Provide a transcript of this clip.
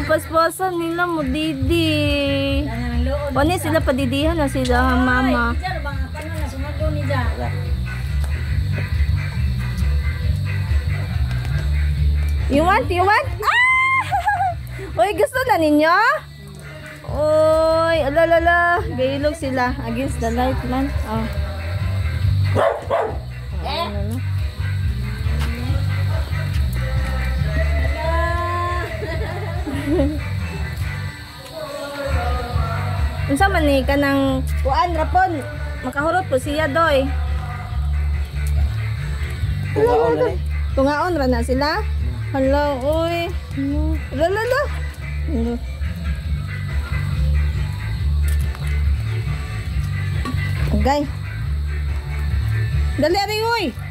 paspasan nila mo didi. Wani sila padidihan na sila mama. You want? Ah! Uy, gusto na ninyo? Uy, alalala. Gailog sila against the light man. Oh. Unsa man ni kanang kuan rapon makahurot po siya doy. Tungaon ra na sila. Hala oy. Lalala. Okay. Dali ari oy.